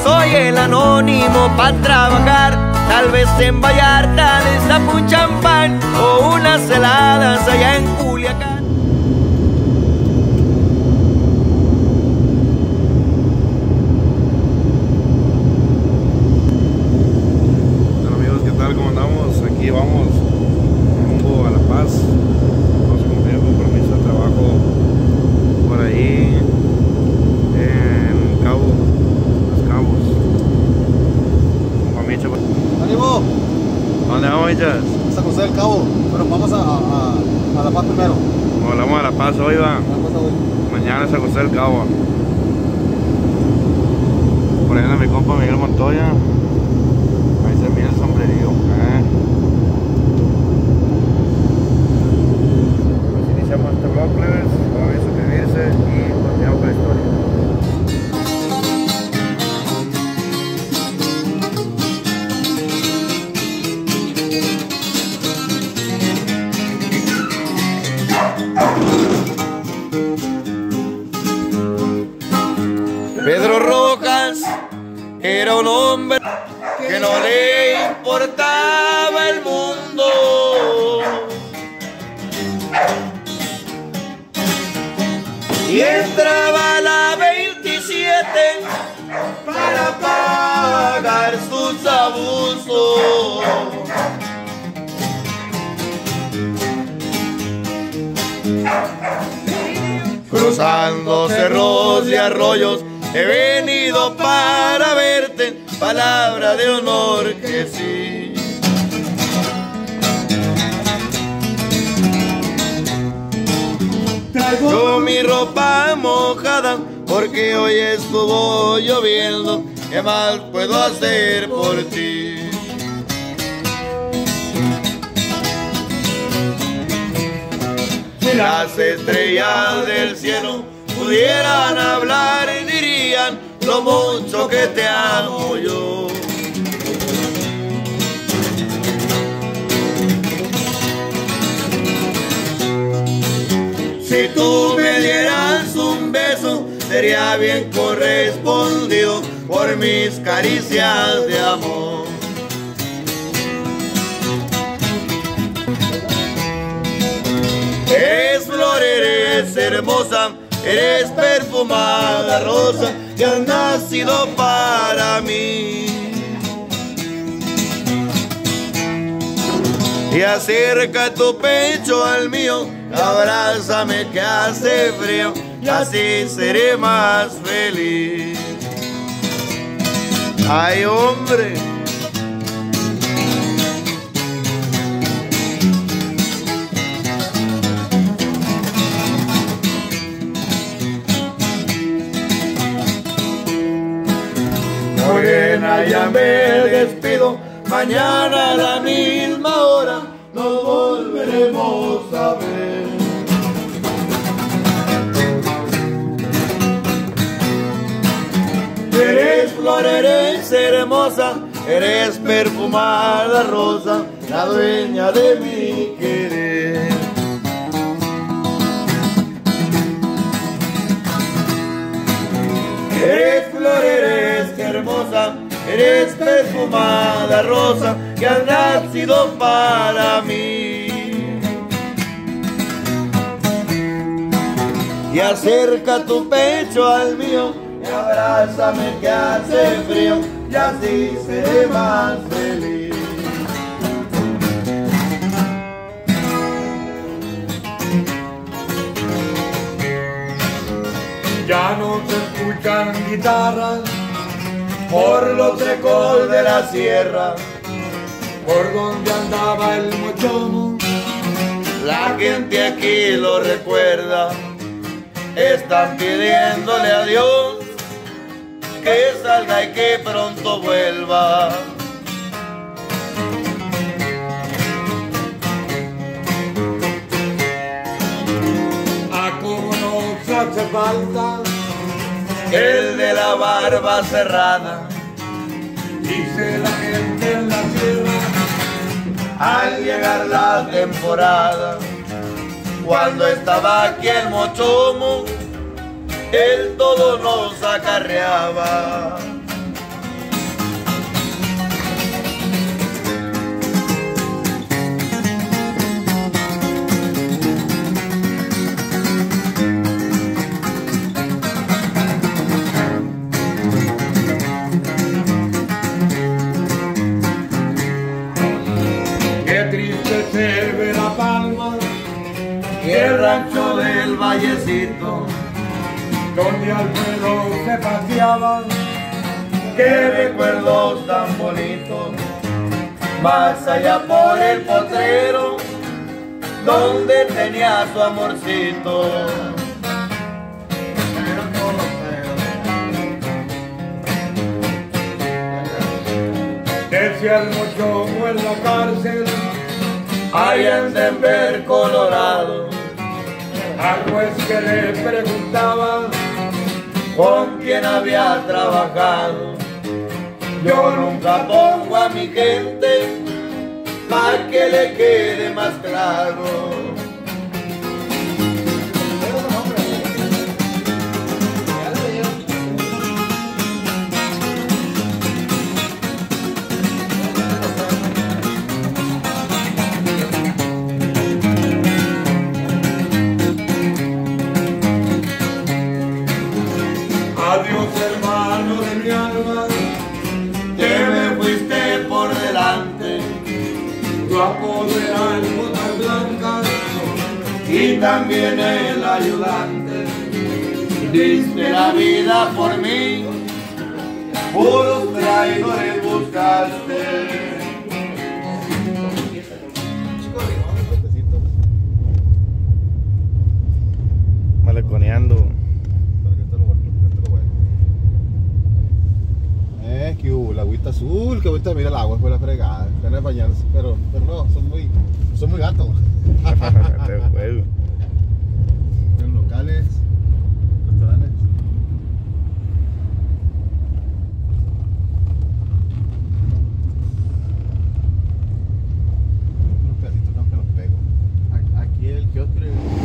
soy el anónimo para trabajar. Tal vez en Vallarta les da un champán o unas heladas allá en Culiacán. Hola amigos, ¿qué tal? ¿Cómo andamos? Aquí vamos rumbo a La Paz. Vamos a cumplir un compromiso de trabajo por ahí en Los Cabos. Con Micha. ¡Ánimo! ¿Dónde vamos, Michas? San José del Cabo, pero vamos a La Paz primero. Volamos a La Paz hoy, va. Mañana San José del Cabo. Por ahí anda mi compa Miguel Montoya. Ahí se mira el sombrerío. Pues iniciamos este vlog, plebes. Vamos a suscribirse y continuamos con la historia. Pedro Rojas era un hombre que no le importaba el mundo. Y entraba a la 27 para pagar sus abusos. Cruzando cerros y arroyos he venido para verte, palabra de honor que sí. Traigo mi ropa mojada porque hoy estuvo lloviendo. ¿Qué más puedo hacer por ti? Si las estrellas del cielo pudieran hablar y dirían lo mucho que te amo yo. Si tú me dieras un beso, sería bien correspondido por mis caricias de amor. Eres flor, eres hermosa, eres perfumada rosa que has nacido para mí. Y acerca tu pecho al mío, abrázame que hace frío, y así seré más feliz. Ay, hombre. Morena, ya me despido, mañana a la misma hora nos volveremos a ver. Eres flor, eres hermosa, eres perfumada rosa, la dueña de mi querer. Eres flor, eres hermosa, eres perfumada rosa que has nacido para mí. Y acerca tu pecho al mío y abrázame que hace frío, y así seré más feliz. Ya no se escuchan guitarras por los recos de la sierra, por donde andaba el mochomo. La gente aquí lo recuerda, están pidiéndole a Dios que salga y que pronto vuelva. ¿A cómo nos hace falta El de la barba cerrada? dice la gente en la sierra? Al llegar la temporada, cuando estaba aquí el mochomo, él todo nos acarreaba. vallecito donde Alfredo se paseaba. qué recuerdos tan bonitos, más allá por el potrero, donde tenía su amorcito. Decía el mochomo en la cárcel, Allá en Denver, Colorado, al juez que le preguntaba con quien había trabajado. Yo nunca pongo a mi gente para que le quede más claro. adiós hermano de mi alma, Que me fuiste por delante tu apodo era el botas blancas, y también el ayudante. Diste la vida por mí, puros traidores buscaste. Maleconeando. Que hubo, la agüita azul, que ahorita mira el agua fue la fregada, ganas de bañarse, pero no, son muy gatos. En locales, restaurantes. Unos pedacitos no que los pego. Aquí el kiosco.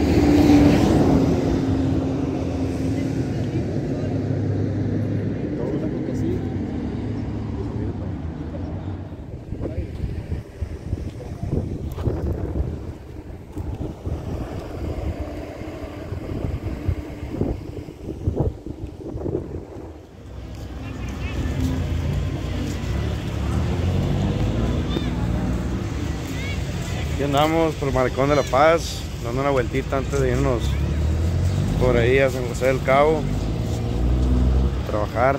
Aquí andamos por el Malecón de la Paz, dando una vueltita antes de irnos por ahí a San José del Cabo a trabajar.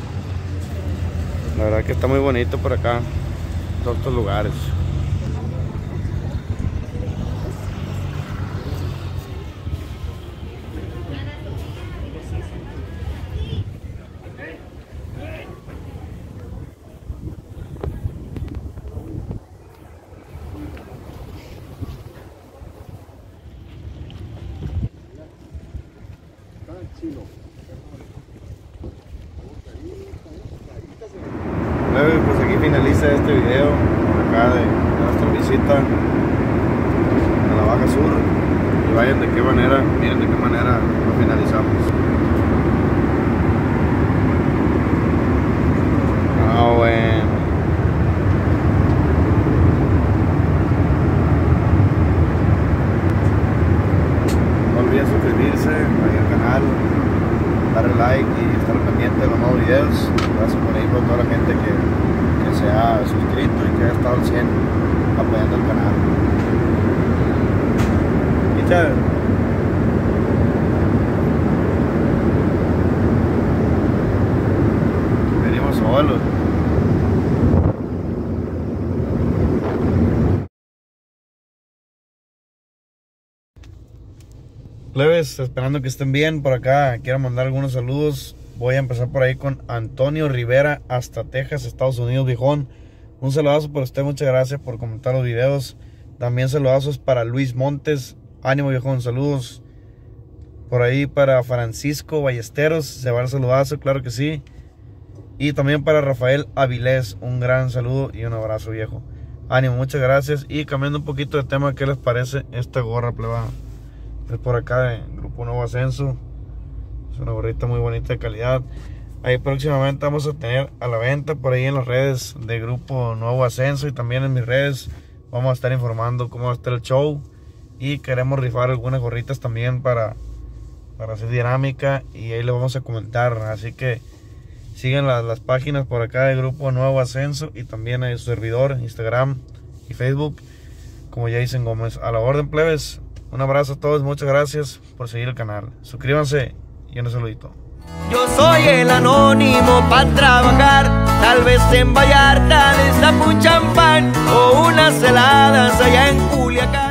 La verdad que está muy bonito por acá, todos estos lugares. Pues aquí finaliza este video acá de nuestra visita a la Baja Sur, y vayan de qué manera, miren de qué manera lo finalizamos. Bueno. No olviden suscribirse ahí al canal, darle like y estar pendiente de los nuevos videos. Gracias por ahí por toda la gente que se ha suscrito y que ha estado al 100 apoyando el canal. Y ya. Venimos solos. Plebes, esperando que estén bien por acá. Quiero mandar algunos saludos. Voy a empezar por ahí con Antonio Rivera hasta Texas, Estados Unidos, viejón. Un saludazo por usted, muchas gracias por comentar los videos. También saludazos para Luis Montes. Ánimo, viejón, saludos. Por ahí para Francisco Ballesteros, se va el saludazo, claro que sí. Y también para Rafael Avilés, un gran saludo y un abrazo, viejo. Ánimo, muchas gracias. Y cambiando un poquito de tema, ¿qué les parece esta gorra, plebada? Es por acá de Grupo Nuevo Ascenso. Es una gorrita muy bonita de calidad. Ahí próximamente vamos a tener a la venta por ahí en las redes de Grupo Nuevo Ascenso, y también en mis redes vamos a estar informando cómo va a estar el show, y queremos rifar algunas gorritas también para hacer dinámica, y ahí lo vamos a comentar. Así que sigan las páginas por acá de Grupo Nuevo Ascenso, y también a su servidor, Instagram y Facebook, como Jason Gómez. A la orden, plebes. Un abrazo a todos, muchas gracias por seguir el canal. Suscríbanse y un saludito. Yo soy el anónimo para trabajar, tal vez en Vallarta destapo un champán o unas heladas allá en Culiacán.